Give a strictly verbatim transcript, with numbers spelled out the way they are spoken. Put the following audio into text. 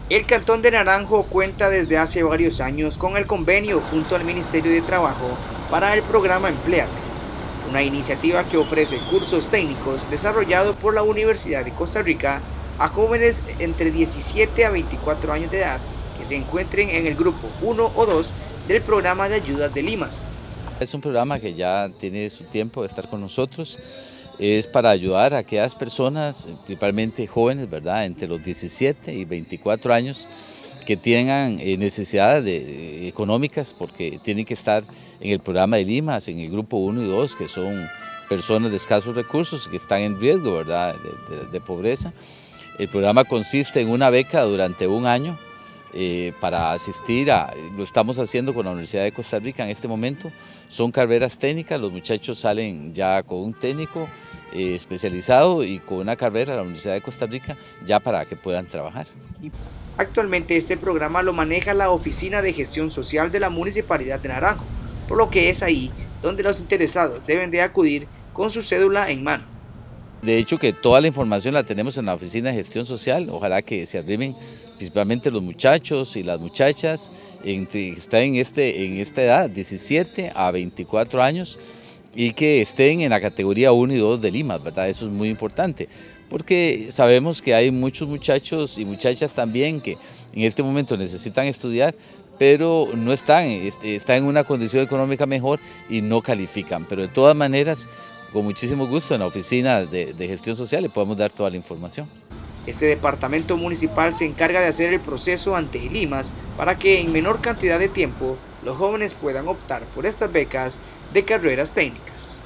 El Cantón de Naranjo cuenta desde hace varios años con el convenio junto al Ministerio de Trabajo para el programa Empléate, una iniciativa que ofrece cursos técnicos desarrollados por la Universidad de Costa Rica a jóvenes entre diecisiete a veinticuatro años de edad que se encuentren en el grupo uno o dos del programa de ayudas de Limas. Es un programa que ya tiene su tiempo de estar con nosotros. Es para ayudar a aquellas personas, principalmente jóvenes, ¿verdad?, entre los diecisiete y veinticuatro años, que tengan necesidades de, económicas, porque tienen que estar en el programa de Limas, en el grupo uno y dos, que son personas de escasos recursos que están en riesgo, ¿verdad?, de, de, de pobreza. El programa consiste en una beca durante un año eh, para asistir a, lo estamos haciendo con la Universidad de Costa Rica en este momento. Son carreras técnicas, los muchachos salen ya con un técnico eh, especializado y con una carrera a la Universidad de Costa Rica ya para que puedan trabajar. Actualmente este programa lo maneja la Oficina de Gestión Social de la Municipalidad de Naranjo, por lo que es ahí donde los interesados deben de acudir con su cédula en mano. De hecho que toda la información la tenemos en la Oficina de Gestión Social, ojalá que se arrimen principalmente los muchachos y las muchachas entre, que están en, este, en esta edad, diecisiete a veinticuatro años, y que estén en la categoría uno y dos de Limas, ¿verdad? Eso es muy importante, porque sabemos que hay muchos muchachos y muchachas también que en este momento necesitan estudiar, pero no están, están en una condición económica mejor y no califican, pero de todas maneras, con muchísimo gusto en la Oficina de, de Gestión Social le podemos dar toda la información. Este departamento municipal se encarga de hacer el proceso ante Limas para que en menor cantidad de tiempo los jóvenes puedan optar por estas becas de carreras técnicas.